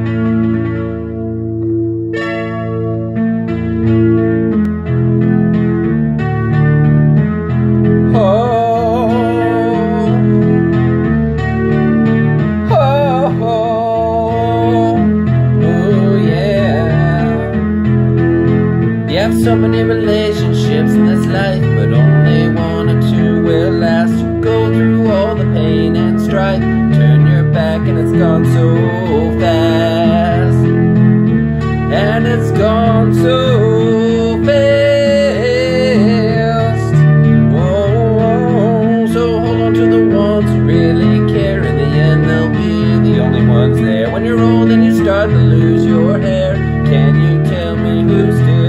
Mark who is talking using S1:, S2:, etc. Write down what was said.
S1: You have so many relationships in this life, but only one or two will last. You go through all the pain and strife, turn your back and it's gone so fast. And it's gone so fast. Oh, so hold on to the ones who really care. In the end they'll be the only ones there. When you're old and you start to lose your hair, can you tell me who's still